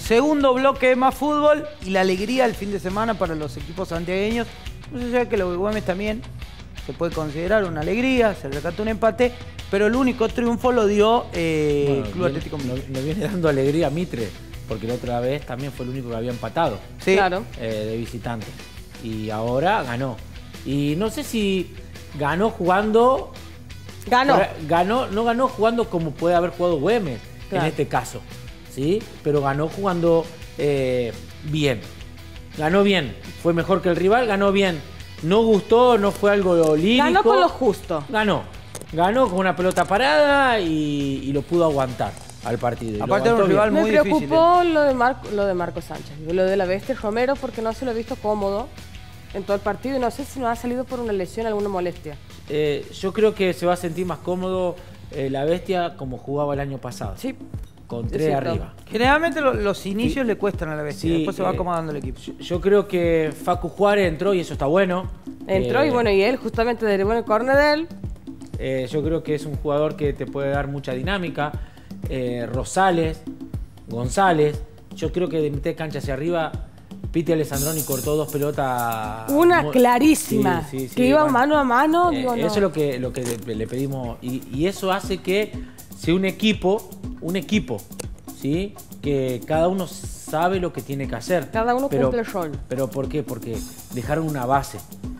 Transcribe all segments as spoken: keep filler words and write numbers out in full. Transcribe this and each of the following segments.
segundo bloque de más fútbol y la alegría del fin de semana para los equipos santiagueños. No sé si que lo de Güemes también se puede considerar una alegría, se rescató un empate, pero el único triunfo lo dio eh, bueno, Club viene, Atlético Mitre. Le viene dando alegría a Mitre, porque la otra vez también fue el único que había empatado. Sí. Claro. Eh, de visitante. Y ahora ganó. Y no sé si ganó jugando... Ganó. Ganó, no ganó jugando como puede haber jugado Güemes, Claro. en este caso. ¿Sí? Pero ganó jugando eh, bien. Ganó bien. Fue mejor que el rival, ganó bien. No gustó, no fue algo lírico. Ganó con lo justo. Ganó. Ganó con una pelota parada y, y lo pudo aguantar al partido. Y Aparte era un rival Me muy difícil. preocupó lo de, Marco, lo de Marco Sánchez, lo de la bestia Romero, porque no se lo he visto cómodo en todo el partido y no sé si no ha salido por una lesión, alguna molestia. Eh, yo creo que se va a sentir más cómodo eh, la bestia como jugaba el año pasado. Sí. Con Es tres cierto. arriba. Generalmente lo, los inicios Sí. le cuestan a la bestia, Sí, después se va eh, acomodando el equipo. Yo, yo creo que Facu Juárez entró y eso está bueno. Entró Eh, y bueno, y él justamente derivó en el córner de él. eh, yo creo que es un jugador que te puede dar mucha dinámica. Eh, Rosales, González. Yo creo que de mitad de cancha hacia arriba, Piti Alessandroni cortó dos pelotas. Una muy- clarísima, Sí, sí, sí, que iba bueno. mano a mano. Eh, digo, no. Eso es lo que, lo que le, le pedimos. Y, y eso hace que sea un equipo, un equipo, ¿sí? Que cada uno sabe lo que tiene que hacer. Cada uno pero, cumple el rol. ¿Pero por qué? Porque dejaron una base.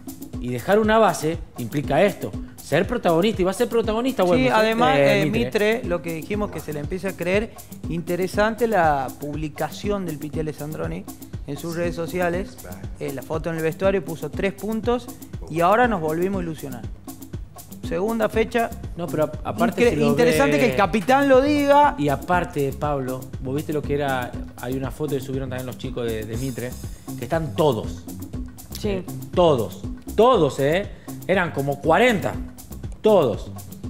Y dejar una base implica esto. Ser protagonista. Y va a ser protagonista, bueno. Sí, además, eh, eh, Mitre. Mitre, lo que dijimos que se le empieza a creer, interesante la publicación del Piti Alessandroni en sus redes sociales. Eh, la foto en el vestuario puso tres puntos y ahora nos volvimos a ilusionar. Segunda fecha. No, pero a- aparte Incre- se lo interesante ve- que el capitán lo diga. Y aparte, Pablo, vos viste lo que era. Hay una foto que subieron también los chicos de, de Mitre, que están todos. Sí. Todos. Todos, ¿eh? Eran como cuarenta. Todos.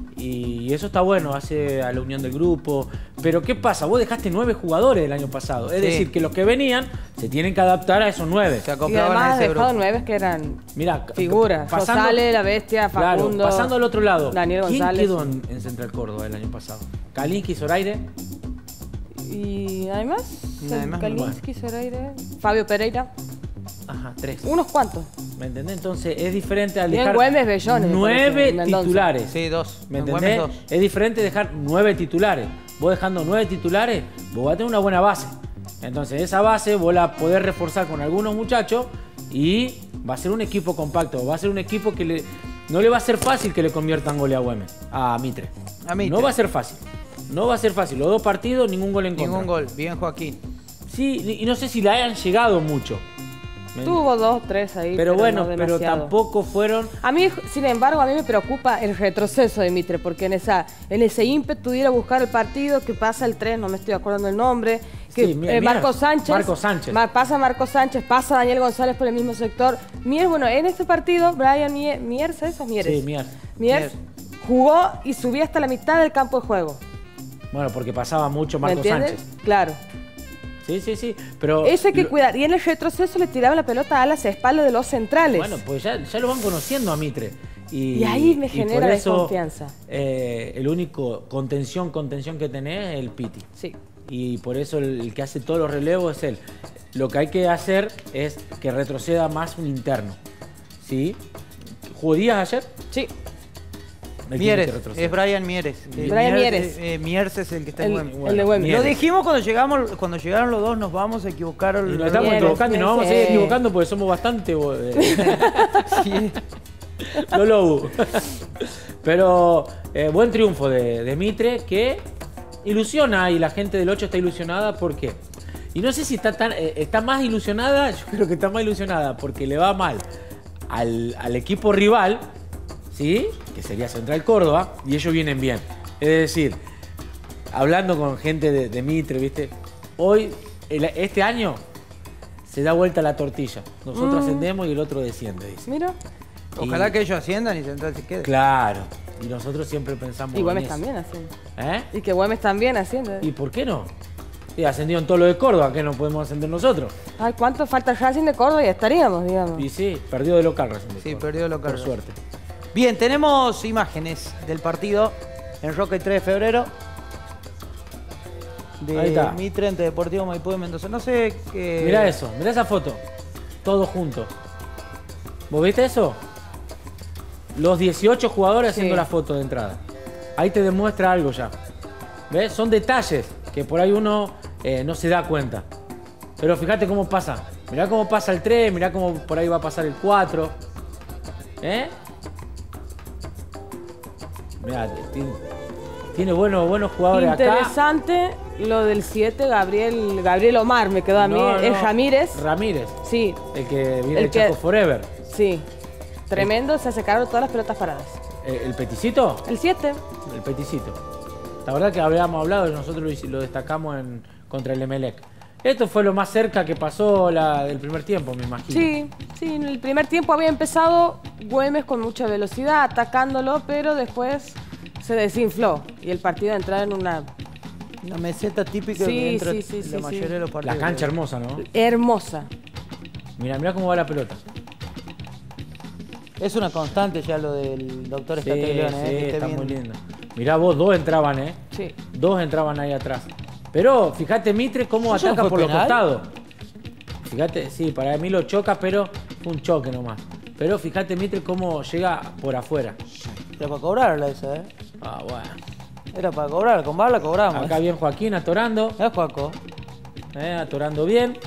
Y eso está bueno, hace a la unión del grupo. Pero ¿qué pasa? Vos dejaste nueve jugadores el año pasado. Es Sí. decir, que los que venían se tienen que adaptar a esos nueve. Se Y acoplaban además a ha ese dejado grupo. nueve que eran Mirá, figuras. pasando- Rosales, la bestia, Facundo. Claro, pasando al otro lado. Daniel ¿Quién González. quedó en, en Central Córdoba el año pasado? Kalinski, Zoraire. Y además, Además, Kalinski, Zoraire, Fabio Pereira. Ajá, tres. Unos cuantos. ¿Me entendés? Entonces es diferente al Bien, dejar Güemes, Bellones, me nueve parece, Mendoza. titulares. Sí, dos. ¿Me En entendés? Güemes, dos. Es diferente dejar nueve titulares. Vos dejando nueve titulares, vos vas a tener una buena base. Entonces esa base vos la podés reforzar con algunos muchachos y va a ser un equipo compacto. Va a ser un equipo que le, no le va a ser fácil que le conviertan goles a Güemes, a Mitre. A Mitre. No va a ser fácil. No va a ser fácil. Los dos partidos, ningún gol en contra. Ningún gol. Bien, Joaquín. Sí, y no sé si le hayan llegado mucho. ¿Me Tuvo dos, tres ahí. Pero bueno, no pero demasiado. tampoco fueron... A mí, sin embargo, a mí me preocupa el retroceso de Mitre, porque en esa en ese ímpetu de ir a buscar el partido, que pasa el tres, no me estoy acordando el nombre, que Sí, Mier- eh, Marco Mier- Sánchez, Marco Sánchez. Ma- pasa Marco Sánchez, pasa Daniel González por el mismo sector. Mier, bueno, en este partido, Brian Mier, Miers, ¿eso es Mieres? Sí, Mier. Miers jugó y subía hasta la mitad del campo de juego. Bueno, porque pasaba mucho ¿Me Marco entiendes? Sánchez. Claro. Sí, sí, sí. Pero Eso hay que lo- cuidar. Y en el retroceso le tiraba la pelota a las espaldas de los centrales. Bueno, pues ya, ya lo van conociendo a Mitre. Y, Y ahí me y genera por eso, desconfianza. eh, el único contención, contención que tenés es el Piti. Sí. Y por eso el, el que hace todos los relevos es él. Lo que hay que hacer es que retroceda más un interno. ¿Sí? ¿Jugó Díaz ayer? Sí. Él tiene Mieres, que retroceder. es Brian Mieres. Eh, Brian Mieres. eh, eh, Mieres es el que está en El, Güemes. el Bueno, de Güemes. Lo Mieres. dijimos cuando llegamos, cuando llegaron los dos, nos vamos a equivocar. Y los nos estamos Mieres, equivocando y nos vamos a seguir sí. equivocando porque somos bastante eh, Sí. los lobos. Pero eh, buen triunfo de, de Mitre que ilusiona y la gente del ocho está ilusionada porque... Y no sé si está, tan, eh, está más ilusionada, yo creo que está más ilusionada porque le va mal al, al equipo rival, ¿sí? Que sería Central Córdoba, y ellos vienen bien. Es decir, hablando con gente de, de Mitre, ¿viste? Hoy, el- este año, se da vuelta la tortilla. Nosotros Mm. ascendemos y el otro desciende, dice. Mira. Ojalá Y- que ellos asciendan y Central se quede. Claro. Y nosotros siempre pensamos Y Güemes en eso. también haciendo. ¿Eh? Y que Güemes también haciendo. ¿Y por qué no? Y ascendió en todo lo de Córdoba, que no podemos ascender nosotros. Ay, ¿cuánto falta Racing de Córdoba y estaríamos, digamos? Y sí, perdió de local Racing de Sí, Córdoba. perdió de local. Por suerte. Bien, tenemos imágenes del partido en Roca el tres de febrero. de Ahí está. Mitre ante Deportivo Maipú de Mendoza. No sé qué... Mirá eso, mirá esa foto. Todos juntos. ¿Vos viste eso? Los dieciocho jugadores Sí. haciendo la foto de entrada. Ahí te demuestra algo ya. ¿Ves? Son detalles que por ahí uno eh, no se da cuenta. Pero fíjate cómo pasa. Mirá cómo pasa el tres, mirá cómo por ahí va a pasar el cuatro. ¿Eh? Mirá, tiene, tiene buenos, buenos jugadores acá. Interesante lo del siete, Gabriel, Gabriel Omar, me quedó a mí. No, Es no, Ramírez. Ramírez, Sí, el que viene El de que- Chaco Forever. sí. Tremendo, se sacaron todas las pelotas paradas. Eh, ¿El peticito? El siete. El peticito. La verdad que habíamos hablado y nosotros lo, hici- lo destacamos en, contra el Emelec. Esto fue lo más cerca que pasó la, del primer tiempo, me imagino. Sí, sí, en el primer tiempo había empezado Güemes con mucha velocidad, atacándolo, pero después se desinfló y el partido entraba en una Una meseta típica Sí, que entra sí, sí, en sí, la sí. mayoría de los partidos. La cancha hermosa, ¿no? hermosa. Mira, mira cómo va la pelota. Es una constante ya lo del doctor Sí, Escatelón, sí, ¿eh? que esté está bien. muy lindo. Mirá vos, dos entraban, ¿eh? Sí. Dos entraban ahí atrás. Pero fíjate Mitre cómo ¿Eso no ataca fue por los penal? costados. Fíjate, sí, para mí lo choca, pero fue un choque nomás. Pero fíjate Mitre cómo llega por afuera. Era para cobrarla esa, ¿eh? Ah, bueno. Era para cobrar, con bala cobramos. Acá ¿eh? bien Joaquín atorando. ¿Eh, Juaco? Eh, atorando bien.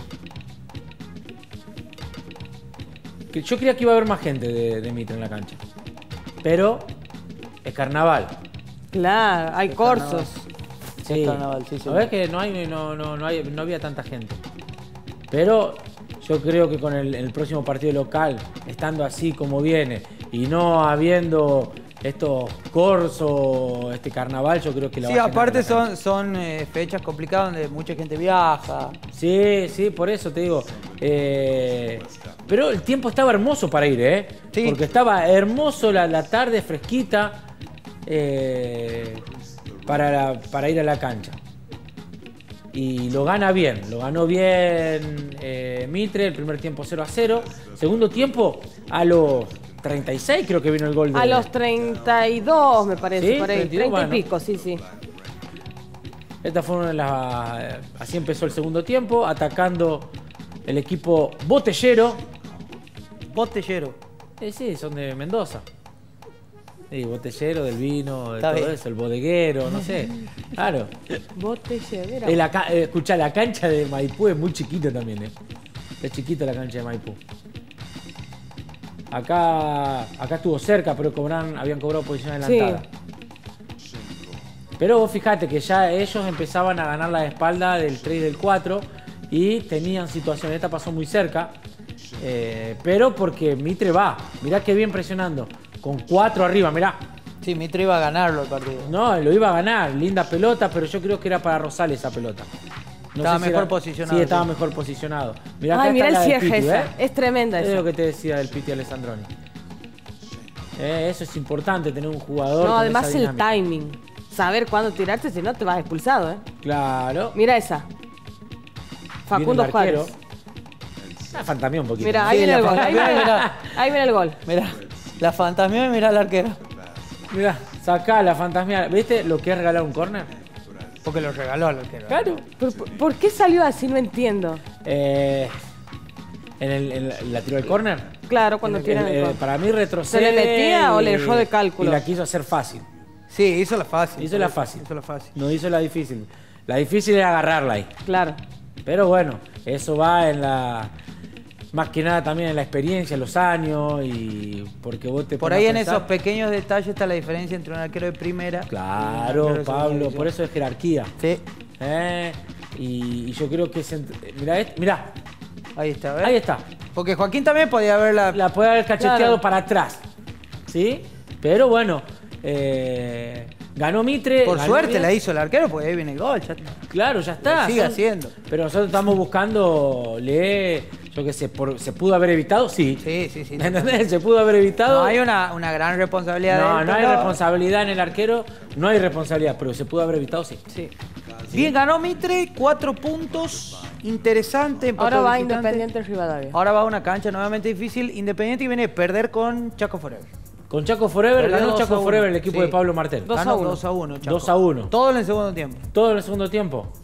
Que yo creía que iba a haber más gente de, de Mitre en la cancha. Pero es carnaval. Claro, hay Es corsos. Sí. carnaval, sí, sí. La verdad es que no, hay, no, no, no, hay, no había tanta gente. Pero yo creo que con el, el próximo partido local, estando así como viene y no habiendo estos corsos, este carnaval, yo creo que la Sí, va a llenar aparte la cancha. son, son eh, fechas complicadas donde mucha gente viaja. Sí, sí, por eso te digo. Eh, pero el tiempo estaba hermoso para ir, ¿eh? Sí. Porque estaba hermoso la, la tarde, fresquita, eh, para, la- para ir a la cancha. Y lo gana bien, lo ganó bien eh, Mitre, el primer tiempo cero a cero. Segundo tiempo, a los treinta y seis creo que vino el gol de... A los treinta y dos, me parece, ¿Sí? por ahí. treinta y dos, treinta y bueno. pico, sí, sí. Esta fue una de las... Así empezó el segundo tiempo, atacando el equipo botellero. Botellero. Eh, sí, son de Mendoza. Sí, botellero, del vino, de Está todo bien. eso, el bodeguero, no sé. Claro. Botellera. Eh, la ca- eh, escuchá, la cancha de Maipú es muy chiquita también, ¿eh? Es chiquita la cancha de Maipú. Acá, acá estuvo cerca, pero cobran, habían cobrado posición adelantada. Pero vos fijate que ya ellos empezaban a ganar la espalda del tres y del cuatro y tenían situaciones. Esta pasó muy cerca, eh, pero porque Mitre va. Mirá qué bien presionando. Con cuatro arriba, mirá. Sí, Mitre iba a ganarlo el partido. No, lo iba a ganar. Linda pelota, pero yo creo que era para Rosales esa pelota. No Estaba sé si mejor era- posicionado, Sí, estaba sí. mejor posicionado. Mirá, acá Ay, mira el está la del cierre Piti, esa. ¿eh? Es tremenda Es esa. lo que te decía del Piti Alessandroni. Eh, eso es importante, tener un jugador. No, con además esa el dinámica. timing. Saber cuándo tirarte, si no te vas expulsado, ¿eh? Claro. Mira esa. Facundo Viene el arquero. Juárez. Ah, fantameó un poquito. Mira, Sí, ahí viene la el gol. Ahí fantasía, viene, mirá. ahí viene el gol. Mirá, la fantasmía y mirá al arquero. Mirá, sacá la fantasmia. ¿Viste lo que es regalar un córner? Porque lo regaló al arquero. Claro. ¿Por, por- por qué salió así? No entiendo. Eh, ¿En, el, en la tiró el córner? Claro, cuando Eh, tiran el eh, gol. Para mí retrocede. ¿Se le metía o le y- erró de cálculo? Y la quiso hacer fácil. Sí, hizo la fácil. Hizo la fácil. Hizo la fácil. No hizo la difícil. La difícil era agarrarla ahí. Claro. Pero bueno, eso va en la... Más que nada también en la experiencia, los años y porque vos te Por pones ahí a en pensar- esos pequeños detalles está la diferencia entre un arquero de primera. y un Claro, arquero de segunda Pablo, división. por eso es jerarquía. Sí, ¿Eh? Y, y yo creo que... Se, mirá, este- mirá, ahí está, ¿ves? ahí está. Porque Joaquín también podía ver la... La puede haber cacheteado Claro. para atrás. ¿Sí? Pero bueno, eh, ganó Mitre. Por ganó suerte bien. la hizo el arquero, porque ahí viene el gol. Ya Claro, ya está. Lo sigue Son- haciendo. Pero nosotros estamos buscando, le, yo qué sé, por- ¿se pudo haber evitado? Sí. Sí, sí, sí. ¿Me entendés? ¿Se pudo haber evitado? No hay una, una gran responsabilidad No, de él, no hay pero- responsabilidad en el arquero, no hay responsabilidad, pero se pudo haber evitado, sí. Sí. Bien, ganó Mitre, cuatro puntos. Interesante. empató Ahora va visitante. Independiente Rivadavia. Ahora va a una cancha nuevamente difícil. Independiente que viene a perder con Chaco Forever. Con Chaco Forever, Perdió ganó dos a Chaco uno. Forever el equipo Sí. de Pablo Martel. Dos a Ganó uno. dos a uno, Chaco. dos a uno. Todo en el segundo tiempo. Todo en el segundo tiempo.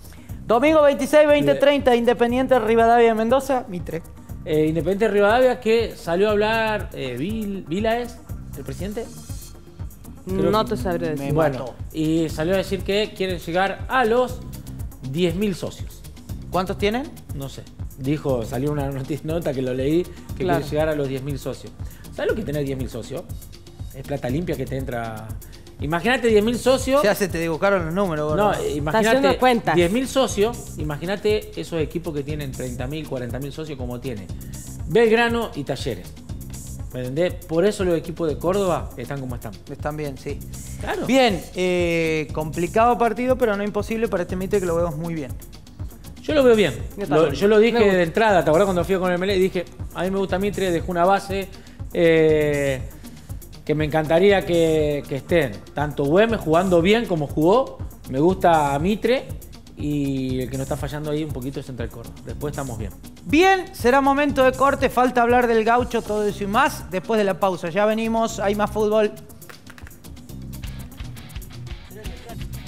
Domingo veintiséis, veinte, treinta, Independiente Rivadavia de Mendoza, Mitre. Eh, Independiente Rivadavia que salió a hablar, eh, Vil, ¿Vila es el presidente? Creo no que- te sabré decir. Me Bueno, mató. y salió a decir que quieren llegar a los diez mil socios. ¿Cuántos tienen? No sé. Dijo, salió una noticia, nota que lo leí, que Claro. quiere llegar a los diez mil socios. ¿Sabes lo que es tener diez mil socios? Es plata limpia que te entra. Imagínate diez mil socios. Ya se te dibujaron los números. No, gordo. eh, haciendo imagínate cuentas. diez mil socios. Imagínate esos equipos que tienen treinta mil, cuarenta mil socios como tiene Belgrano y Talleres. ¿Me entendés? Por eso los equipos de Córdoba están como están. Están bien, sí. Claro. Bien, eh, complicado partido, pero no imposible para este Mitre que lo vemos muy bien. Yo lo veo bien. Yo Lo- también. yo lo dije Me gusta. de entrada, ¿te acordás cuando fui con el Melé? Dije, a mí me gusta Mitre, dejó una base eh, que me encantaría que, que estén. Tanto Güemes jugando bien como jugó, me gusta Mitre y el que nos está fallando ahí un poquito es Central Córdoba. Después estamos bien. Bien, será momento de corte, falta hablar del gaucho, todo eso y más. Después de la pausa, ya venimos, hay más fútbol.